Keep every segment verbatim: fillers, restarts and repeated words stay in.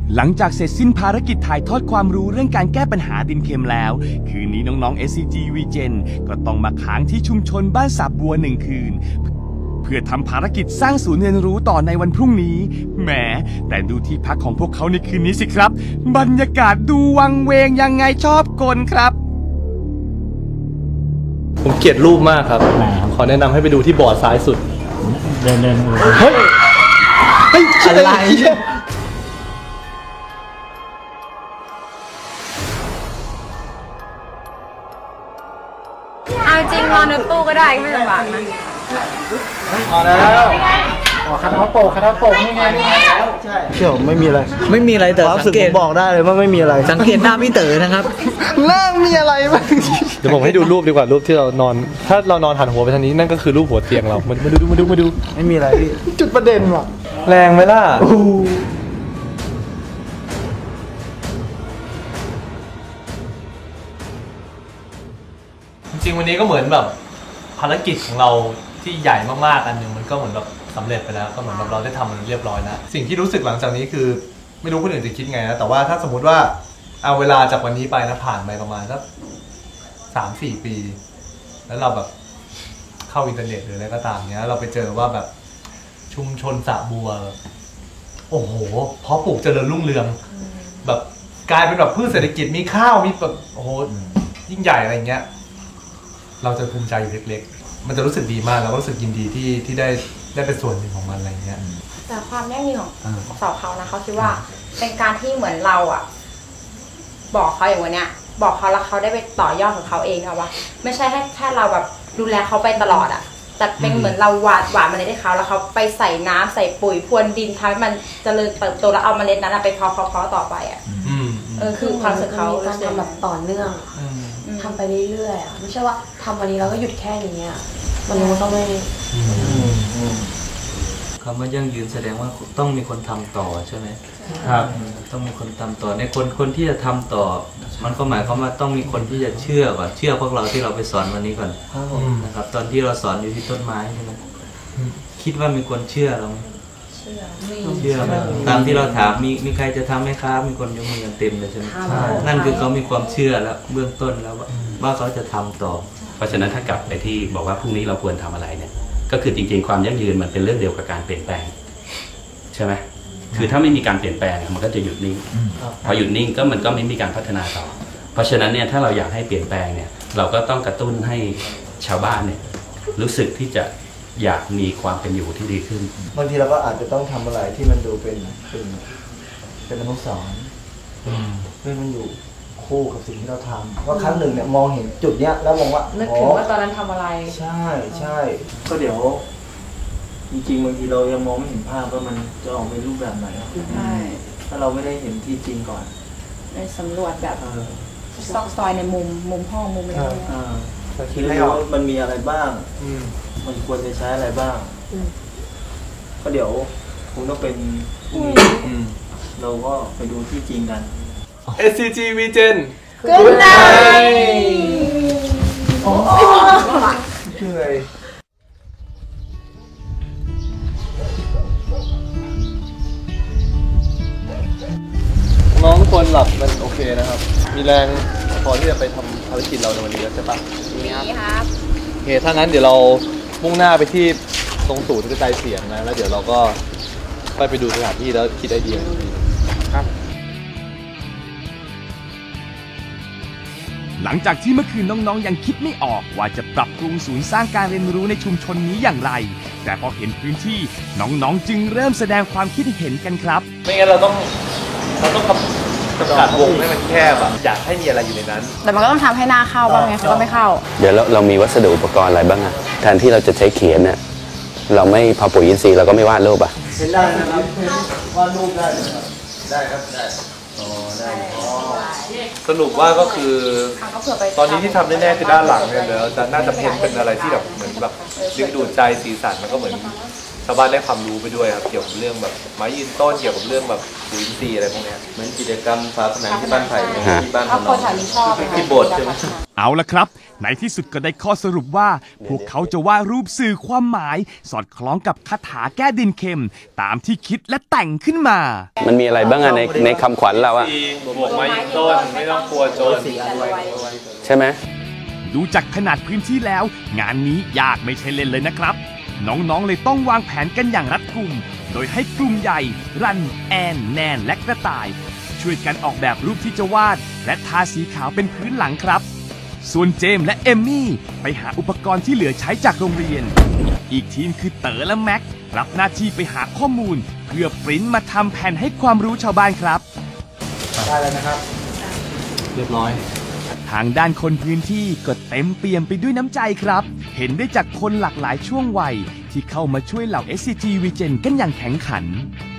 หลังจากเสร็จสิ้นภารกิจถ่ายทอดความรู้เรื่องการแก้ปัญหาดินเค็มแล้วคืนนี้น้องๆ เอส ซี จี Regen ก็ต้องมาค้างที่ชุมชนบ้านสาบัวหนึ่งคืนเพื่อทำภารกิจสร้างศูนย์เรียนรู้ต่อในวันพรุ่งนี้แหมแต่ดูที่พักของพวกเขาในคืนนี้สิครับบรรยากาศดูวังเวงยังไงชอบกลครับผมเกลียดรูปมากครับขอแนะนำให้ไปดูที่บอร์ดซ้ายสุดเดินเดินเฮ้ยเฮ้ยอะไรเอาจริงนอนในตู้ก็ได้ไม่ลำบากนะมาแล้วอ๋อคาราโปะคาราโปะนี่ไงใช่เชี่ยวไม่มีอะไรไม่มีอะไรแต่สังเกตบอกได้เลยว่าไม่มีอะไรสังเกตหน้าพี่เต๋อนะครับหน้ามีอะไรบ้างเดี๋ยวผมให้ดูรูปดีกว่ารูปที่เรานอนถ้าเรานอนหันหัวไปทางนี้นั่นก็คือรูปหัวเตียงเรามาดูมาดูมาดูไม่มีอะไรพี่จุดประเด็นว่ะแรงไหมล่ะจริงวันนี้ก็เหมือนแบบภารกิจของเราที่ใหญ่มากๆอันหนึ่งมันก็เหมือนแบบสำเร็จไปแล้วก็เหมือนแบบเราได้ทำมันเรียบร้อยแล้วสิ่งที่รู้สึกหลังจากนี้คือไม่รู้คนอื่นจะคิดไงนะแต่ว่าถ้าสมมุติว่าเอาเวลาจากวันนี้ไปนะผ่านไปประมาณสักสามสี่ปีแล้วเราแบบเข้าอินเทอร์เน็ตหรืออะไรก็ตามเนี้ยเราไปเจอว่าแบบชุมชนสระบัวโอ้โหเพาะปลูกเจริญรุ่งเรืองแบบกลายเป็นแบบพืชเศรษฐกิจมีข้าวมีแบบโอ้โหยิ่งใหญ่อะไรเงี้ยเราจะภูมิใจอยู่เล็กๆมันจะรู้สึกดีมากแล้วก็รู้สึกยินดีที่ที่ได้ได้เป็นส่วนหนึ่งของมันอะไรเงี้ยแต่ความยั่งยืนของสาวเขานะเขาคิดว่าเป็นการที่เหมือนเราอ่ะบอกเขาอย่างวันเนี้ยบอกเขาแล้วเขาได้ไปต่อยอดของเขาเองค่ะว่าไม่ใช่แค่แค่เราแบบดูแลเขาไปตลอดอ่ะแต่เป็นเหมือนเราหวานหวานเมล็ดให้เขาแล้วเขาไปใส่น้ำใส่ปุ๋ยพรวนดินทำให้มันเจริญเติบโตแล้วเอาเมล็ดนั้นไปเพาะเพาะเพาะต่อไปอ่ะเออคือความรู้สึกเขาการทำแบบต่อเนื่องทำไปเรื่อยๆอ่ะไม่ใช่ว่าทำวันนี้เราก็หยุดแค่นี้อ่ะมันก็ไม่คำว่ายั่งยืนแสดงว่าต้องมีคนทำต่อใช่ไหมครับต้องมีคนทำต่อในคนคนที่จะทำต่อมันก็หมายความว่าต้องมีคนที่จะเชื่อก่อนเชื่อพวกเราที่เราไปสอนวันนี้ก่อนนะครับตอนที่เราสอนอยู่ที่ต้นไม้ใช่ไหมคิดว่ามีคนเชื่อเราเชื่อเชื่อตามที่เราถามมีมีใครจะทำไหมครับมีคนยกมือกันเต็มเลยใช่ไหมนั่นคือเขามีความเชื่อแล้วเบื้องต้นแล้วว่าเขาจะทำต่อเพราะฉะนั้นถ้ากลับไปที่บอกว่าพรุ่งนี้เราควรทำอะไรเนี่ยก็คือจริงๆความยั่งยืนมันเป็นเรื่องเดียวกับการเปลี่ยนแปลงใช่ไหมคือถ้าไม่มีการเปลี่ยนแปลงมันก็จะหยุดนิ่งพอหยุดนิ่งก็มันก็ไม่มีการพัฒนาต่อเพราะฉะนั้นเนี่ยถ้าเราอยากให้เปลี่ยนแปลงเนี่ยเราก็ต้องกระตุ้นให้ชาวบ้านเนี่ยรู้สึกที่จะอยากมีความเป็นอยู่ที่ดีขึ้นบางทีเราก็อาจจะต้องทำอะไรที่มันดูเป็นเป็นเป็นอนุสรณ์เพื่อมันอยู่คู่กับสิ่งที่เราทำว่าครั้งหนึ่งเนี่ยมองเห็นจุดเนี้ยแล้วมองว่านึกถึงว่าตอนนั้นทำอะไรใช่ใช่ก็เดี๋ยวจริงๆบางทีเรายังมองไม่เห็นภาพว่ามันจะออกเป็นรูปแบบไหนใช่ถ้าเราไม่ได้เห็นที่จริงก่อนในสำรวจแบบซอกซอยในมุมมุมห้องมุมอะไรคิดให้ว่ามันมีอะไรบ้างมันควรจะใช้อะไรบ้างก็เดี๋ยวคงต้องเป็นเราก็ไปดูที่จริงกัน เอส ซี จี Regen Good night โอ้เหนื่อยน้องทุกคนหลับมันโอเคนะครับมีแรงพอที่จะไปทำภารกิจเราในวันนี้แล้วใช่ปะมีครับโอเคถ้างั้นเดี๋ยวเรามุ่งหน้าไปที่ตรงศูนย์กระจายเสียงนะแล้วเดี๋ยวเราก็ไปไปดูสถานที่แล้วคิดไอเดียครับหลังจากที่เมื่อคืนน้องๆยังคิดไม่ออกว่าจะปรับปรุงศูนย์สร้างการเรียนรู้ในชุมชนนี้อย่างไรแต่พอเห็นพื้นที่น้องๆจึงเริ่มแสดงความคิดเห็นกันครับไม่งั้นเราต้องเราต้องจำกัดวงให้มันแคบอะอยากให้มีอะไรอยู่ในนั้นแต่มันก็ต้องทำให้หน้าเข้าบ้างไงเขาก็ไม่เข้าเดี๋ยวเราเรามีวัสดุอุปกรณ์อะไรบ้างอะแทนที่เราจะใช้เขียนเนี่ยเราไม่พอปุ๋ยอินทรีย์เราก็ไม่วาดรูปอะเห็นได้นะครับวาดรูปได้ได้ครับได้อ๋อได้สรุปว่าก็คือตอนนี้ที่ทำแน่ๆคือด้านหลังเนี่ยเดี๋ยวจะน่าจะเพ้นเป็นอะไรที่แบบเหมือนแบบดึงดูดใจสีสันมันก็เหมือนชาวบ้านได้ความรู้ไปด้วยครับเกี่ยวกับเรื่องแบบไม้ยืนต้นเกี่ยวกับเรื่องแบบปุ๋ยอินทรีย์อะไรพวกนี้เหมือนกิจกรรมฝาผนังที่บ้านไผ่ที่บ้านเอาคนแถวนี้ชอบที่โบสถ์ใช่ไหมเอาละครับในที่สุดก็ได้ข้อสรุปว่า พวกเขาจะวาดรูปสื่อความหมาย สอดคล้องกับคาถาแก้ดินเค็ม ตามที่คิดและแต่งขึ้นมามันมีอะไรบ้างอะในในคำขวัญเราอะบวกไม้ยืนต้นไม่ต้องกลัวโจรใช่ไหมดูจากขนาดพื้นที่แล้ว งานนี้ยากไม่ใช่เล่นเลยนะครับ น้องๆเลยต้องวางแผนกันอย่างรัดกุม โดยให้กลุ่มใหญ่ รัน แอน แนน และกระต่าย ช่วยกันออกแบบรูปที่จะวาด และทาสีขาวเป็นพื้นหลังครับ ส่วนเจมส์และเอมมี่ไปหาอุปกรณ์ที่เหลือใช้จากโรงเรียน อีกทีมคือเต๋อและแม็กรับหน้าที่ไปหาข้อมูล เพื่อปริ้นมาทำแผ่นให้ความรู้ชาวบ้านครับได้แล้วนะครับเรียบร้อยทางด้านคนพื้นที่ก็เต็มเปี่ยมไปด้วยน้ำใจครับ เห็นได้จากคนหลากหลายช่วงวัยที่เข้ามาช่วยเหล่า เอส ซี จี Regen กันอย่างแข็งขัน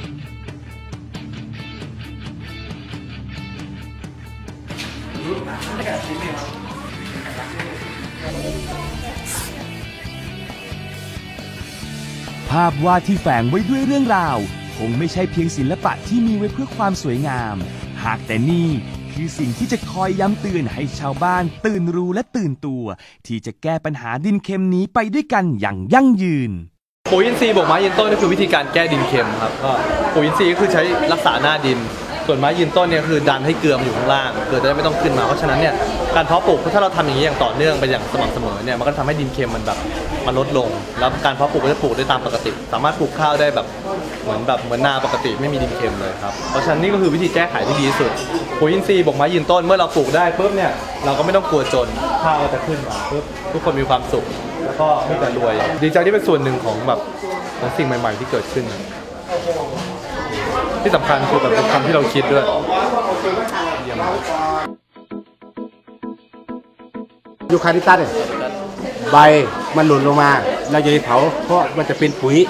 ภาพวาดที่แฝงไว้ด้วยเรื่องราว คงไม่ใช่เพียงศิลปะที่มีไว้เพื่อความสวยงาม หากแต่นี่คือสิ่งที่จะคอยย้ำเตือนให้ชาวบ้านตื่นรู้และตื่นตัว ที่จะแก้ปัญหาดินเค็มนี้ไปด้วยกันอย่างยั่งยืนปุ๋ยอินทรีย์บวกไม้ยืนต้นนี่คือวิธีการแก้ดินเค็มครับก็ปุ๋ยอินทรีย์ก็คือใช้รักษาหน้าดิน ส่วนไม้ยืนต้นเนี่ยคือดันให้เกลือมันอยู่ข้างล่างเกลือจะได้ไม่ต้องขึ้นมาเพราะฉะนั้นเนี่ยการเพาะปลูกถ้าเราทำอย่างนี้อย่างต่อเนื่องไปอย่างสม่ำเสมอเนี่ยมันก็ทำให้ดินเค็มมันแบบมันลดลงแล้วการเพาะปลูกก็จะปลูกได้ตามปกติ สามารถปลูกข้าวได้แบบเหมือนแบบเหมือนนาปกติไม่มีดินเค็มเลยครับเพราะฉะนั้นนี่ก็คือวิธีแก้ไขที่ดีที่สุดปุ๋ยอินทรีย์บวกไม้ยืนต้นเมื่อเราปลูกได้ปุ๊บเนี่ยเราก็ไม่ต้องกลัวจนข้าวก็จะขึ้นมาปุ๊บทุกคนมีความสุขแล้วก็ไม่แต่รวยดีใจที่เป็นส่วนหนึ่งของแบบของสิ่งใหม่ๆที่เกิดขึ้นที่สำคัญคือแบบเป็นคำที่เราคิดด้วยยูคาลิปตัสเนี่ยใบมันหล่นลงมาเราจะเผาเพราะมันจะเป็นปุ๋ย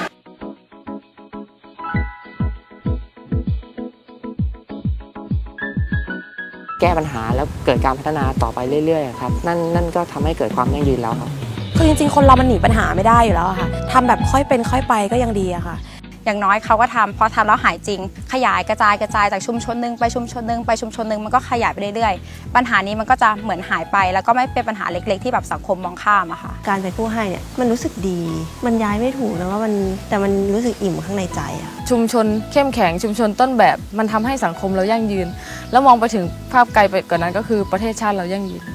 แก้ปัญหาแล้วเกิดการพัฒนาต่อไปเรื่อยๆครับนั่นนั่นก็ทำให้เกิดความยั่งยืนแล้วครับคือจริงๆคนเรามันหนีปัญหาไม่ได้อยู่แล้วอะค่ะทำแบบค่อยเป็นค่อยไปก็ยังดีอะค่ะอย่างน้อยเขาก็ทำพอทำแล้วหายจริงขยายกระจายกระจายจากชุมชนหนึ่งไปชุมชนหนึ่งไปชุมชนหนึ่งมันก็ขยายไปเรื่อยๆปัญหานี้มันก็จะเหมือนหายไปแล้วก็ไม่เป็นปัญหาเล็กๆที่แบบสังคมมองข้ามอะค่ะการเป็นผู้ให้เนี่ยมันรู้สึกดีมันย้ายไม่ถูกนะว่ามันแต่มันรู้สึกอิ่มข้างในใจอะชุมชนเข้มแข็งชุมชนต้นแบบมันทำให้สังคมเรายั่งยืนแล้วมองไปถึงภาพไกลไปกว่านั้นก็คือประเทศชาติเรายั่งยืน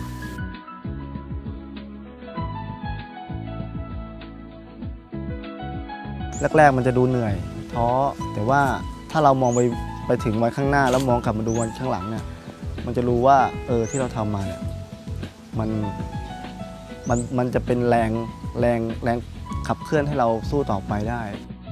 แรกๆมันจะดูเหนื่อยท้อแต่ว่าถ้าเรามองไปไปถึงวันข้างหน้าแล้วมองกลับมาดูวันข้างหลังเนี่ยมันจะรู้ว่าเออที่เราทำมาเนี่ยมันมันมันจะเป็นแรงแรงแรงขับเคลื่อนให้เราสู้ต่อไปได้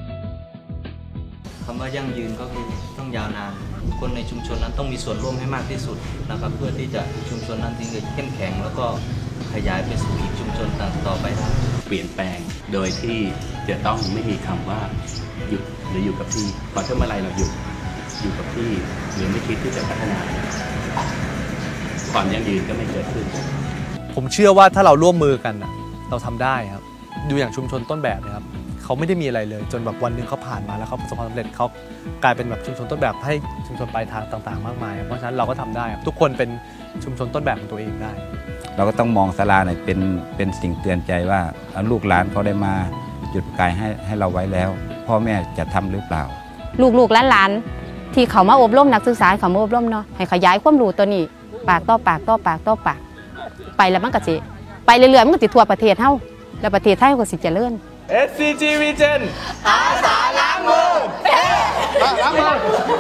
คำว่ายั่งยืนก็คือต้องยาวนานคนในชุมชนนั้นต้องมีส่วนร่วมให้มากที่สุดนะครับเพื่อที่จะชุมชนนั้นถึงจะเข้มแข็งแล้วก็ขยายไปสู่อีกชุมชนต่อไปได้เปลี่ยนแปลงโดยที่จะต้องไม่มีคำว่าหยุดหรืออยู่กับที่พอถ้าเมื่อไรเราหยุดอยู่กับที่หรือไม่คิดที่จะพัฒนาความยั่งยืนก็ไม่เกิดขึ้นผมเชื่อว่าถ้าเราร่วมมือกันเราทำได้ครับดูอย่างชุมชนต้นแบบนะครับเขาไม่ได้มีอะไรเลยจนแบบวันหนึ่งเขาผ่านมาแล้วเขาประสบความสำเร็จเขากลายเป็นแบบชุมชนต้นแบบให้ชุมชนปลายทางต่างๆมากมายเพราะฉะนั้นเราก็ทำได้ทุกคนเป็นชุมชนต้นแบบของตัวเองได้เราก็ต้องมองศาลาเนี่ยเป็นเป็นสิ่งเตือนใจว่าลูกหลานเขาได้มาจุดประกายให้ให้เราไว้แล้วพ่อแม่จะทำหรือเปล่าลูกๆหลานๆที่เขามาอบรมนักศึกษาเขามาอบรมเนาะให้ขยายความรู้ตัวนี้ปากต่อปากต่อปากต่อปากไปแล้วมันก็สิไปเรื่อยๆมันก็สิทั่วประเทศเฮาแล้วประเทศไทยก็สิเจริญเอส ซี จี Regen อาสาล้างมือล้างมือ